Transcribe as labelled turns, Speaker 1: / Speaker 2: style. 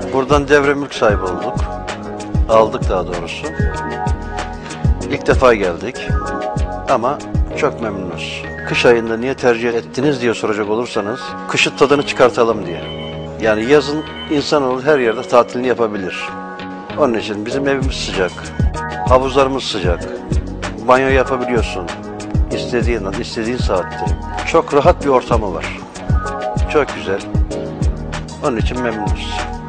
Speaker 1: Buradan devre mülk sahibi olduk. Aldık daha doğrusu. İlk defa geldik. Ama çok memnunuz. Kış ayında niye tercih ettiniz diye soracak olursanız, kışın tadını çıkartalım diye. Yani yazın insanoğlu her yerde tatilini yapabilir. Onun için bizim evimiz sıcak, havuzlarımız sıcak, banyo yapabiliyorsun istediğin saatte. Çok rahat bir ortamı var. Çok güzel. Onun için memnunuz.